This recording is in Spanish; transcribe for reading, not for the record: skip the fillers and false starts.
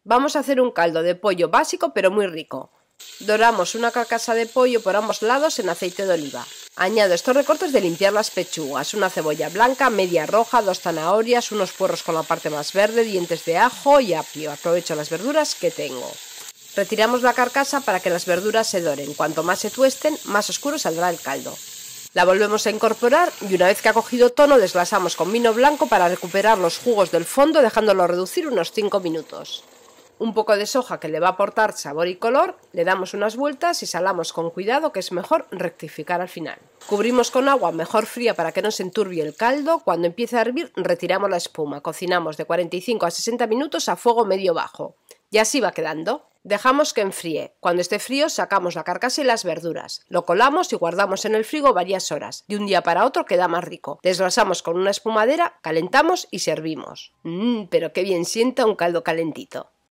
Vamos a hacer un caldo de pollo básico pero muy rico. Doramos una carcasa de pollo por ambos lados en aceite de oliva. Añado estos recortes de limpiar las pechugas, una cebolla blanca, media roja, 2 zanahorias, unos puerros con la parte más verde, dientes de ajo y apio. Aprovecho las verduras que tengo. Retiramos la carcasa para que las verduras se doren. Cuanto más se tuesten, más oscuro saldrá el caldo. La volvemos a incorporar y una vez que ha cogido tono desglasamos con vino blanco para recuperar los jugos del fondo dejándolo reducir unos 5 minutos. Un poco de soja que le va a aportar sabor y color, le damos unas vueltas y salamos con cuidado, que es mejor rectificar al final. Cubrimos con agua mejor fría para que no se enturbie el caldo. Cuando empiece a hervir retiramos la espuma, cocinamos de 45 a 60 minutos a fuego medio bajo. Y así va quedando. Dejamos que enfríe. Cuando esté frío sacamos la carcasa y las verduras. Lo colamos y guardamos en el frigo varias horas. De un día para otro queda más rico. Desgrasamos con una espumadera, calentamos y servimos. Pero qué bien sienta un caldo calentito.